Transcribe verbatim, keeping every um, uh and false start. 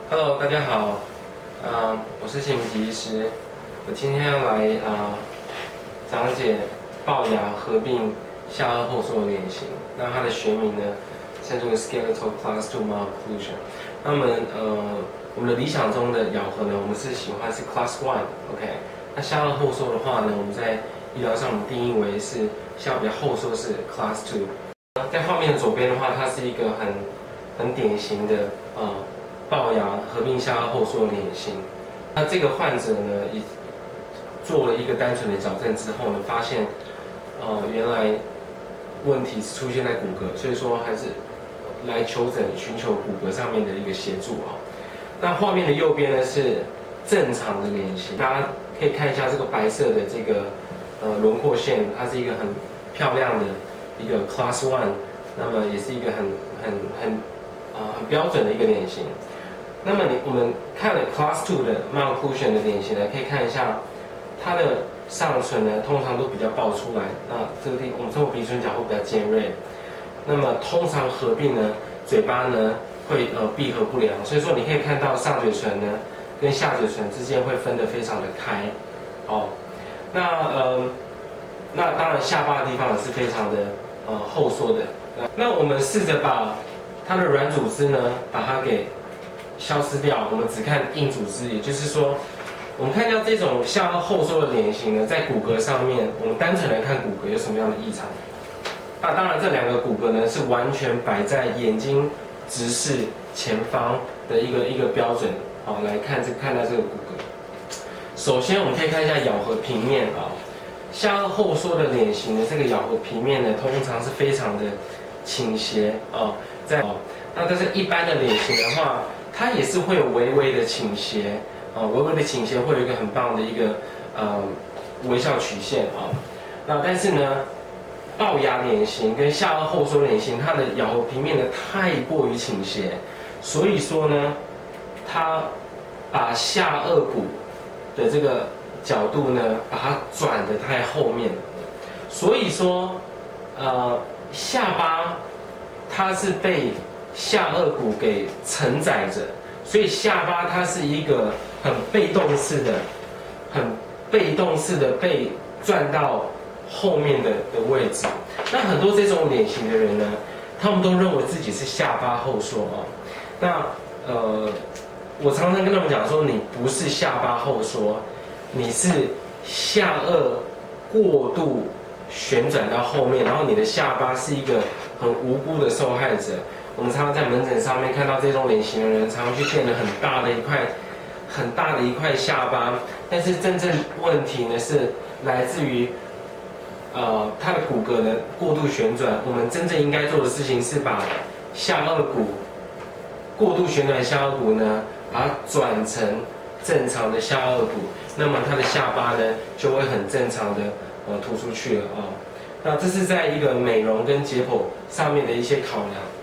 Hello，大家好，呃，我是谢明吉医师，我今天要来啊、呃、讲解龅牙合并下颚后缩的脸型。那它的学名呢，称作 Skeletal Class two Malocclusion。那么呃，我们的理想中的咬合呢，我们是喜欢是 Class one，OK。那下颚后缩的话呢，我们在医疗上我们定义为是下颚比较后缩是 Class two。在画面的左边的话，它是一个很很典型的呃。龅牙合并下颚后缩的脸型，那这个患者呢，也做了一个单纯的矫正之后呢，发现，呃，原来问题是出现在骨骼，所以说还是来求诊寻求骨骼上面的一个协助啊。那画面的右边呢是正常的脸型，大家可以看一下这个白色的这个呃轮廓线，它是一个很漂亮的一个 Class one， 那么也是一个很很很啊、呃、很标准的一个脸型。那么你我们看了 Class two 的 Malocclusion 的脸型呢，可以看一下它的上唇呢，通常都比较爆出来。那这个地我们称为鼻唇角会比较尖锐。那么通常合并呢，嘴巴呢会呃闭合不良，所以说你可以看到上嘴唇呢跟下嘴唇之间会分得非常的开。哦，那呃那当然下巴的地方也是非常的呃后缩的。那我们试着把它的软组织呢，把它给消失掉，我们只看硬组织，也就是说，我们看到这种下颚后缩的脸型呢，在骨骼上面，我们单纯来看骨骼有什么样的异常？那当然，这两个骨骼呢是完全摆在眼睛直视前方的一个一个标准，好来看这看到这个骨骼。首先，我们可以看一下咬合平面啊，下颚后缩的脸型的这个咬合平面呢，通常是非常的倾斜啊，在哦，那但是一般的脸型的话，它也是会有微微的倾斜，啊、呃，微微的倾斜会有一个很棒的一个呃微笑曲线啊。那但是呢，龅牙脸型跟下颚后缩脸型，它的咬合平面呢太过于倾斜，所以说呢，它把下颚骨的这个角度呢，把它转得太后面，所以说，呃，下巴它是被下颚骨给承载着，所以下巴它是一个很被动式的、很被动式的被转到后面的的位置。那很多这种脸型的人呢，他们都认为自己是下巴后缩啊。那呃，我常常跟他们讲说，你不是下巴后缩，你是下颚过度旋转到后面，然后你的下巴是一个很无辜的受害者。我们常常在门诊上面看到这种脸型的人，常常去垫了很大的一块、很大的一块下巴，但是真正问题呢是来自于，呃，他的骨骼的过度旋转。我们真正应该做的事情是把下颚骨过度旋转下颚骨呢，把它转成正常的下颚骨，那么他的下巴呢就会很正常的呃突出去了啊。那这是在一个美容跟解剖上面的一些考量。